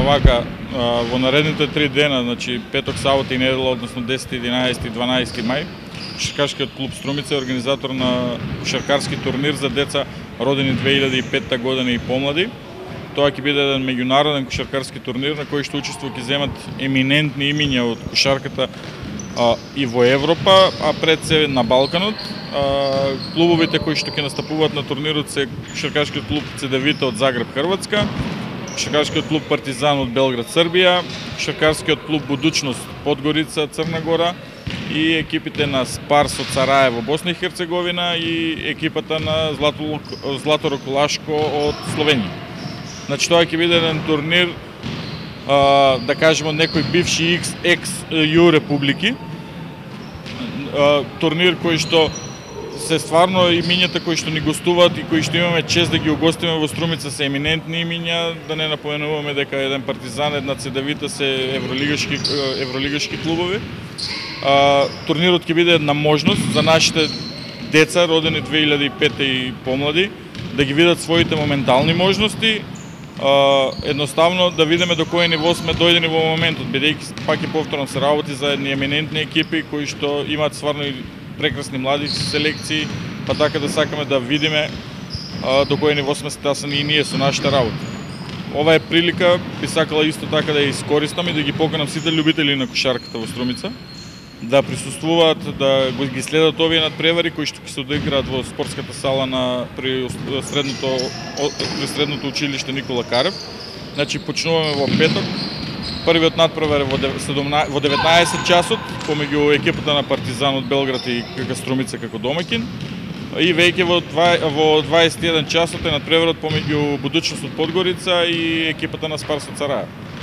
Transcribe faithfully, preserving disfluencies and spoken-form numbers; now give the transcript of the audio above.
вака, во наредните три дена, значи петок, сабота и недела, односно десети, единаесети и дванаесети мај, Кошаркарскиот клуб Струмица е организатор на кошаркарски турнир за деца родени две илјади и петта година и помлади. Тоа ќе биде еден меѓународен кошаркарски турнир на кој што учествува ќе земат еминентни имиња од кошарката а, и во Европа, а пред се на Балканот. А, клубовите кои што ќе настапуваат на турнирот се Кошаркарскиот клуб Цедевита од Загреб, Хрватска, Кошаркарскиот клуб Партизан од Белград, Србија, Кошаркарскиот клуб Будучност Подгорица, Црна Гора и екипите на Спарс од Сараево, Босна и Херцеговина и екипата на Злато, Златорог Лашко од Словенија. Значи тоа ќе биде еден турнир, а, да кажеме, од некои бивши екс-ю републики. А, турнир кој што се стварно имињата кои што ни гостуваат и кои што имаме чест да ги угостиме во Струмица се еминентни имиња, да не напоменуваме дека еден Партизан, една Цедевита се евролигашки евролигашки клубови. А, турнирот ќе биде една можност за нашите деца родени две илјади и петта и помлади да ги видат своите моментални можности, а, едноставно да видиме до кој ниво сме дојдени во моментот, бидејќи пак и повторно се работи за едни еминентни екипи кои што имаат стварно прекрасни млади селекции, па така да сакаме да видиме а, до кој ниво сме стасани и ние со нашата работа. Ова е прилика, би сакала исто така да ја искористам и да ги поканам сите љубители на кошарката во Струмица да присуствуваат, да ги следат овие надпревари кои што ќе се одиграат во спортската сала на при средното при средното училиште Никола Карев. Значи почнуваме во петок. Првиот надпревар е во деветнаесет часот помеѓу екипата на Партизан од Белград и КК Струмица како домаќин. И веќе во во дваесет и еден часот е надпреварот помеѓу Будучност од Подгорица и екипата на Спарс од Сараево.